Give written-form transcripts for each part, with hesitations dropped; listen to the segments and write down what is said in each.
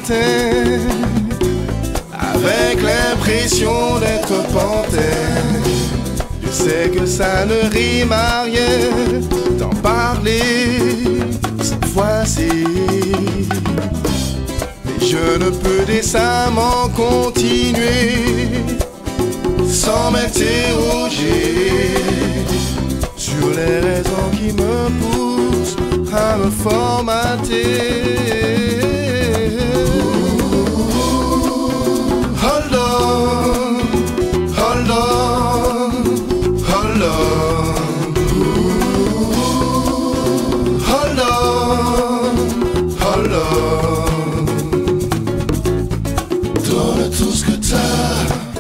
matin, avec l'impression d'être panthère. Je sais que ça ne rime à rien d'en parler cette fois-ci, mais je ne peux décemment continuer sans m'interroger sur les raisons qui me poussent à me formater. Hold on, hold on, hold on, hold on, hold on. Donne tout ce que t'as.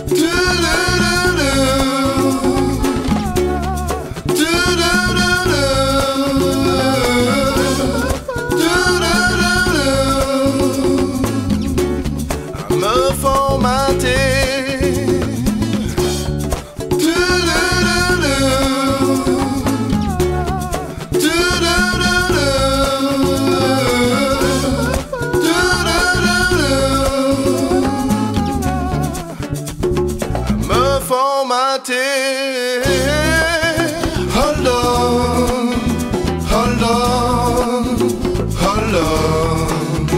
Me formater, me formater. Hold on, hold on, hold on.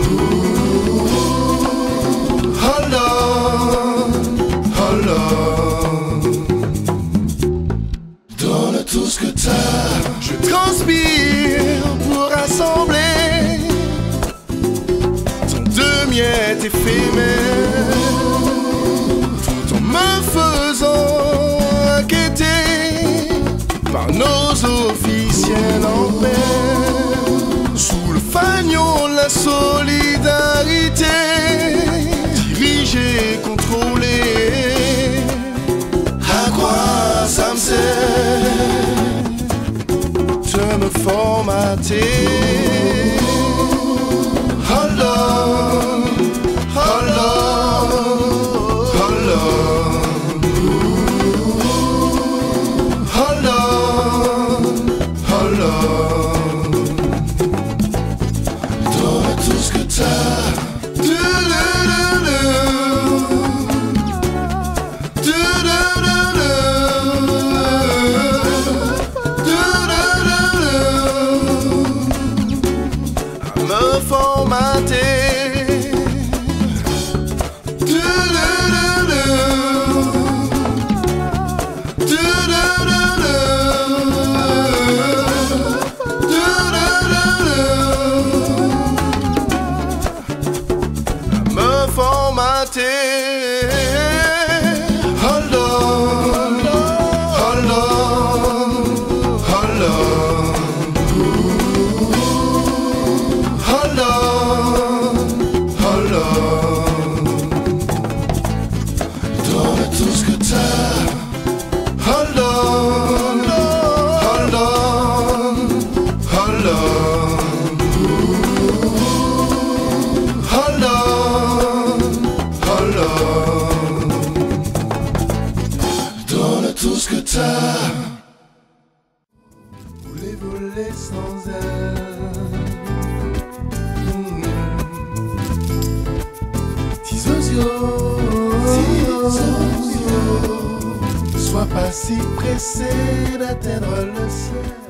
Hold on, hold on. Donne tout ce que t'as. Je transpire pour rassembler tant de miettes éphémères, tout en me faisant inquiéter par nos officiels en paix. Sous le fanion de la solidarité, dirigé, contrôlé, à quoi ça me sert de me formater? Hold on, hold on, hold on, hold on, hold on. Donne tout ce que t'as. Me formater, me formater. Hold on, hold on, hold on. Hold on, hold on. Donne tout ce que t'as. Hold on, hold on, hold on. Hold on, hold on. Donne tout ce que t'as. Voulez voler sans elle. Sois pas si pressé d'atteindre le ciel.